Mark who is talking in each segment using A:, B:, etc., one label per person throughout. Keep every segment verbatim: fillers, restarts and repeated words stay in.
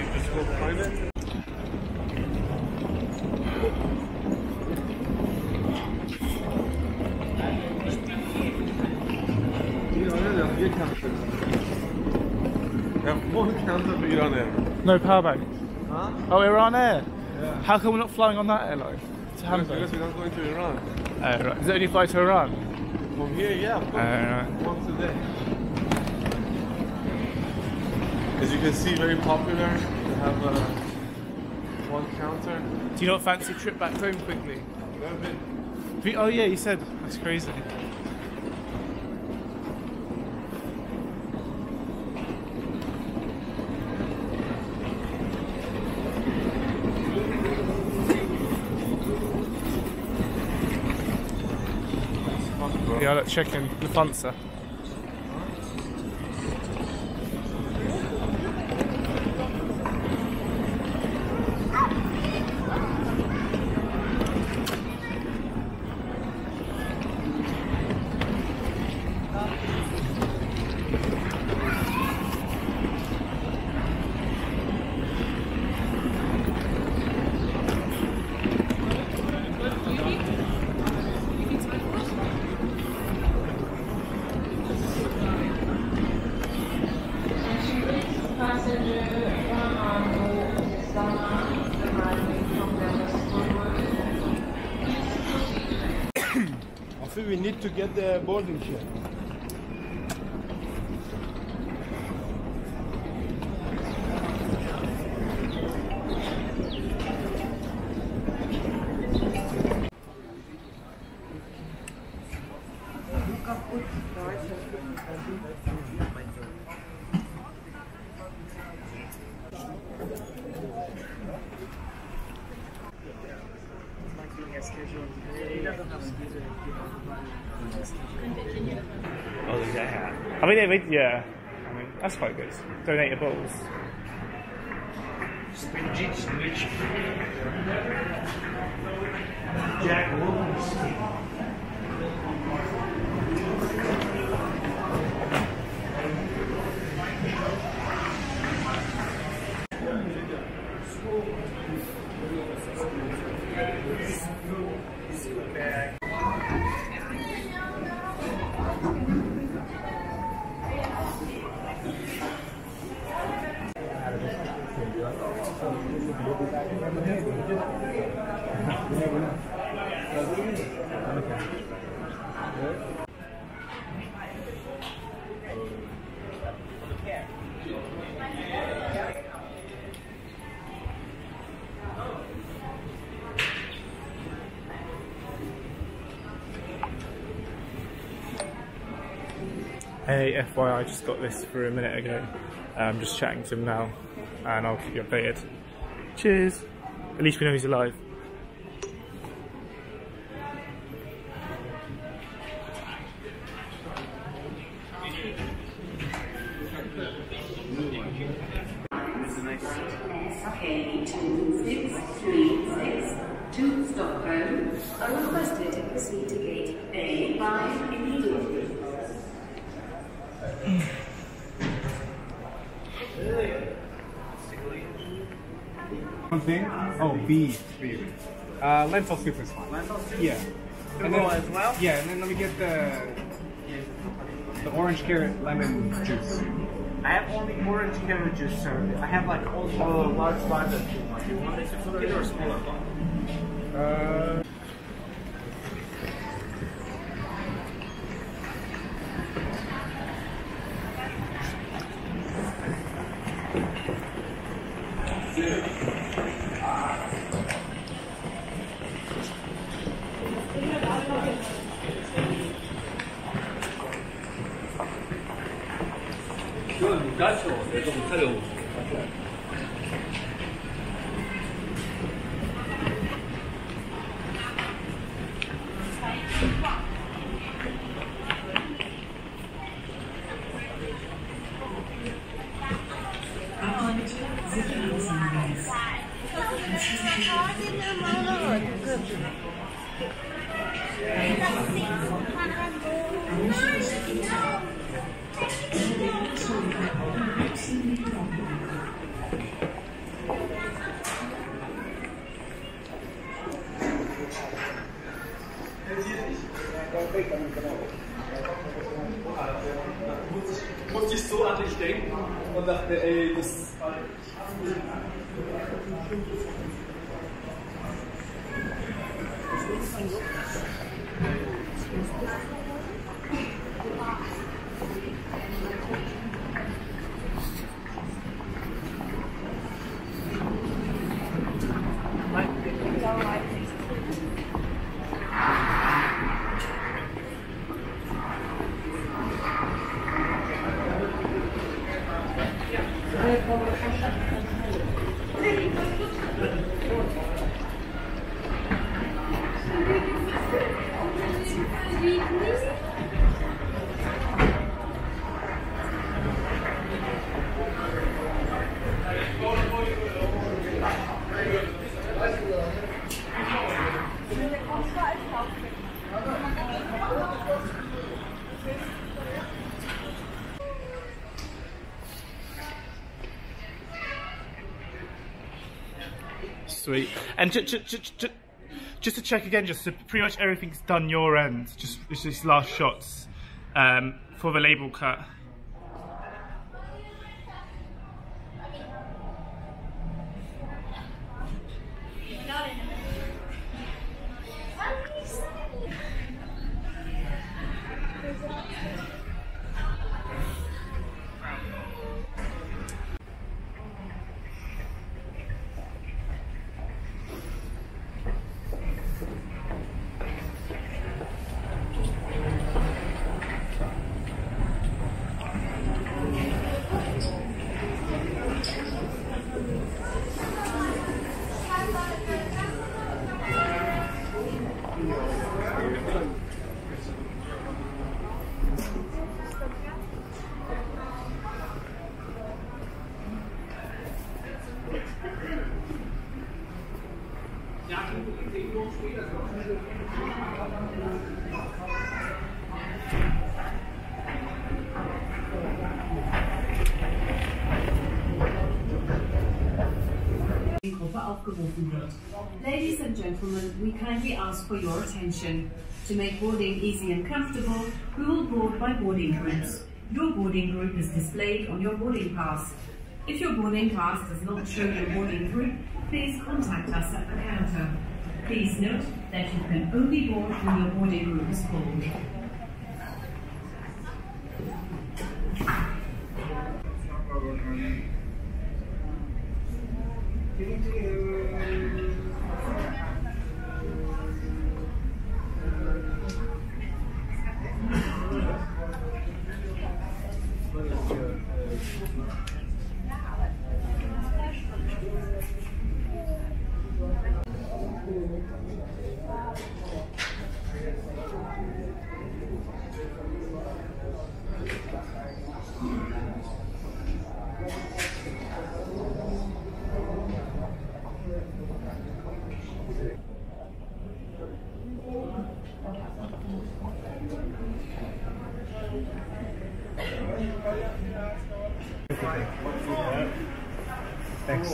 A: just go find it.
B: No power bank.
A: Huh?
B: Oh, Iran Air?
A: Yeah.
B: How come we're not flying on that airline? To Hamburg?
A: Because we're not going to Iran.
B: Uh, right. Does it only fly to Iran?
A: From here, yeah, of course.
B: Uh,
A: Once a day. As you can see, very popular. They have uh, one counter.
B: Do you not fancy a trip back home quickly?
A: Never been.
B: Oh yeah, you said. That's crazy. Yeah, let's check in Lufthansa.
C: I think we need to get the boarding check.
B: Oh, yeah. I mean, they, yeah. I mean, that's quite good. Donate your balls.
D: Jack Williams.
B: Hey, F Y I, I just got this through a minute ago. I'm just chatting to him now, and I'll keep you updated. Cheers! At least we know he's alive.
E: S K two six three six to Stockholm are requested to proceed to gate A five immediately.
C: One thing? Oh, B. B. Uh, lentil soup is fine. Lentil soup? Yeah. And then, as well? Yeah, and then let me get the the orange carrot lemon juice.
D: I have only orange carrot juice, sir. I have like also a large bottle. Do you want it to cook it or a smaller bottle?
C: Uh.
F: Muchacho, eso muchacho.
B: Sweet. And ju ju ju ju just to check again, just so pretty much everything's done your end. Just it's just last shots um, for the label cut.
E: Ladies and gentlemen, we kindly ask for your attention. To make boarding easy and comfortable, we will board by boarding groups. Your boarding group is displayed on your boarding pass. If your boarding pass does not show your boarding group, please contact us at the counter. Please note that you can only board when your boarding group is called.
C: Thanks.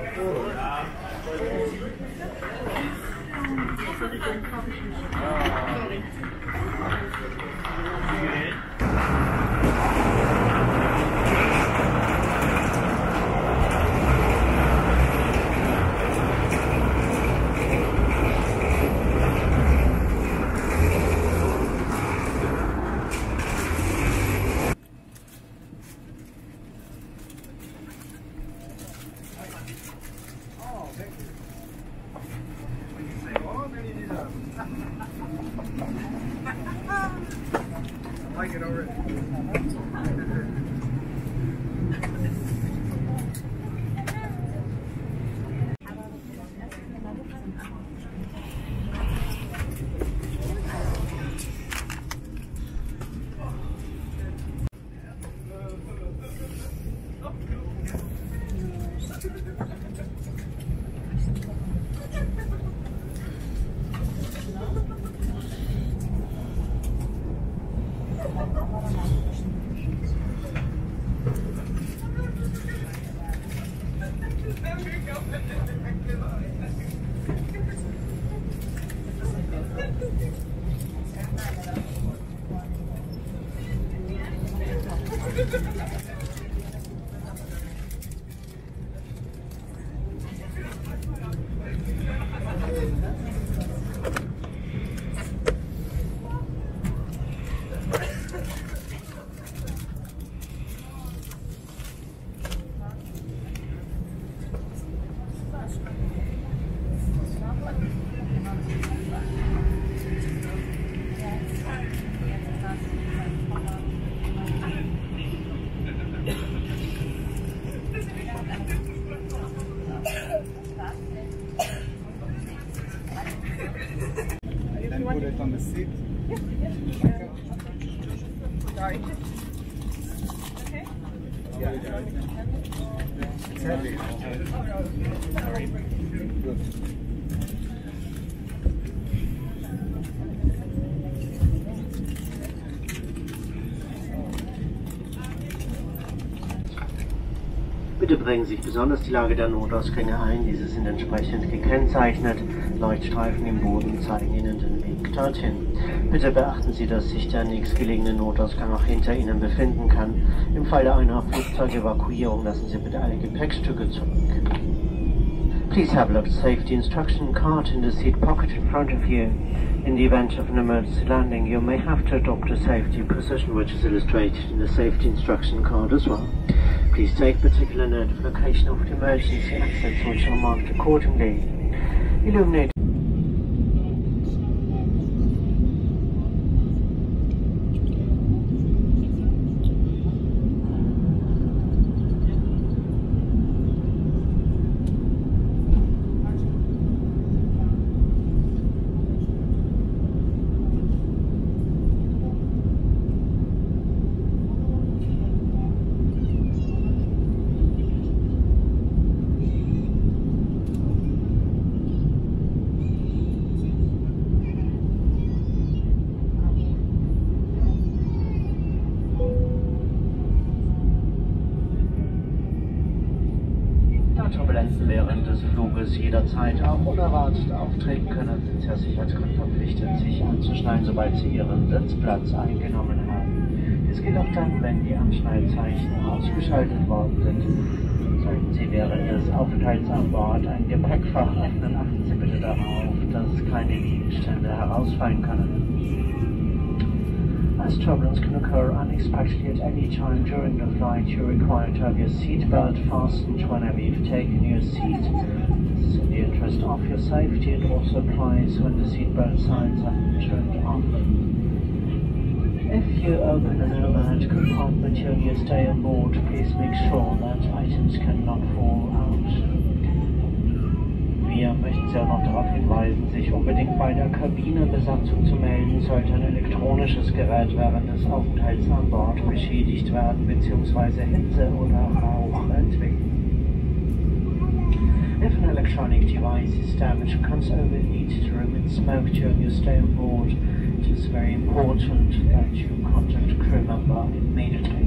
C: I like it already.
E: Thank you.
C: Then put it on the seat.
G: Sorry. Okay.
C: Yeah. It's heavy. Sorry. Good.
H: Bitte bringen Sie sich besonders die Lage der Notausgänge ein. Diese sind entsprechend gekennzeichnet. Leuchtstreifen im Boden zeigen Ihnen den Weg dorthin. Bitte beachten Sie, dass sich der nächstgelegene Notausgang auch hinter Ihnen befinden kann. Im Falle einer Flugzeugevakuierung lassen Sie bitte alle Gepäckstücke zurück. Please have a look at the safety instruction card in the seat pocket in front of you. In the event of an emergency landing, you may have to adopt a safety position which is illustrated in the safety instruction card as well. Please take particular note of the location of the emergency exits which are marked accordingly. Illuminate Turbulenzen während des Fluges jederzeit auch unerwartet auftreten können, sind Sie aus Sicherheitsgründen verpflichtet, sich anzuschnallen, sobald Sie Ihren Sitzplatz eingenommen haben. Dies geht auch dann, wenn die Anschnallzeichen ausgeschaltet worden sind. Sollten Sie während des Aufenthalts an Bord ein Gepäckfach öffnen, achten Sie bitte darauf, dass keine Gegenstände herausfallen können. As turbulence can occur unexpectedly at any time during the flight, you're required to have your seatbelt fastened whenever you've taken your seat. This is in the interest of your safety. It also applies when the seatbelt signs have been turned off. If you open an overhead compartment during your stay on board, please make sure that items cannot fall out. Wir möchten Sie auch noch darauf hinweisen, sich unbedingt bei der Kabinebesatzung zu melden, sollte ein elektronisches Gerät während des Aufenthalts an Bord beschädigt werden bzw. Hitze oder Rauch entwickeln. If an electronic device is damaged, becomes overheated or emits smoke during your stay on board, it is very important that you contact a crew member immediately.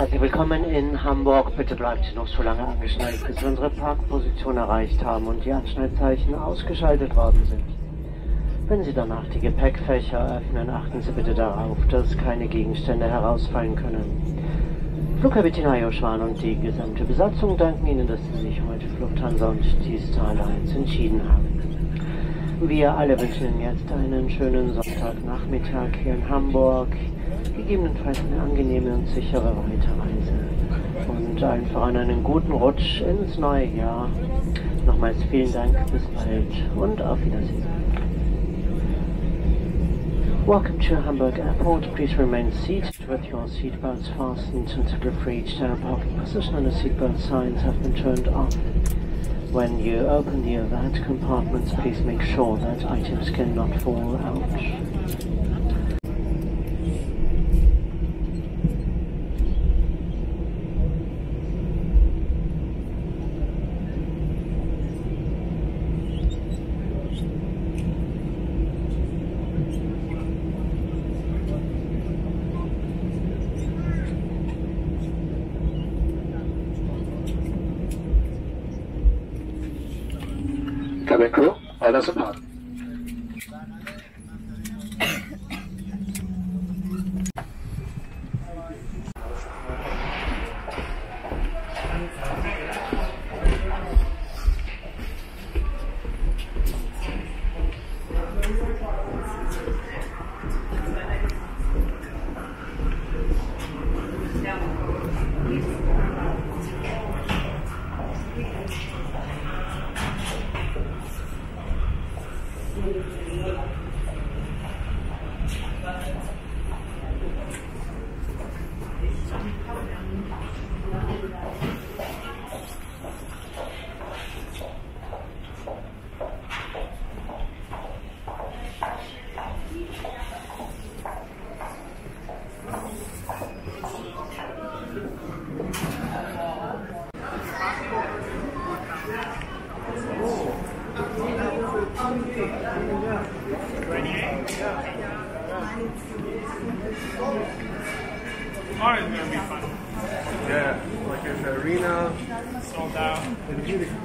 H: Herzlich willkommen in Hamburg. Bitte bleibt Sie noch so lange angeschnallt, bis wir unsere Parkposition erreicht haben und die Anschnallzeichen ausgeschaltet worden sind. Wenn Sie danach die Gepäckfächer öffnen, achten Sie bitte darauf, dass keine Gegenstände herausfallen können. Flugkapitän Hayoschwan und die gesamte Besatzung danken Ihnen, dass Sie sich heute für Lufthansa und die Star Alliance entschieden haben. Wir alle wünschen Ihnen jetzt einen schönen Sonntagnachmittag hier in Hamburg, gegebenenfalls eine angenehme und sichere Weiterreise und allen voran einen guten Rutsch ins neue Jahr. Nochmals vielen Dank, bis bald und auf Wiedersehen. Welcome to Hamburg Airport. Please remain seated with your seatbelts fastened until you've reached our parking position and the seatbelt signs have been turned off. When you open the overhead compartments, please make sure that items cannot fall out.
I: Cabin crew, all those apart.
B: Tomorrow's gonna be fun.
A: Yeah, like in the arena.
B: Sold out. I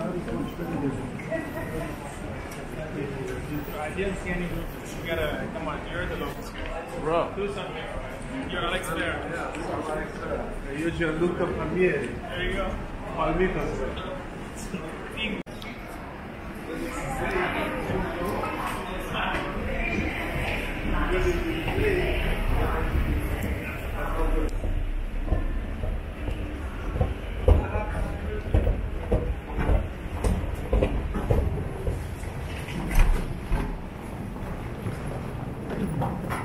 B: didn't see any groups. You gotta, come on, you're the local scout.
A: Bro.
B: Do something. You're Alex there.
A: Yeah, I'm Alex there. Io Gianluca Palmieri.
B: There you go.
A: Palmitas.
B: Thank you.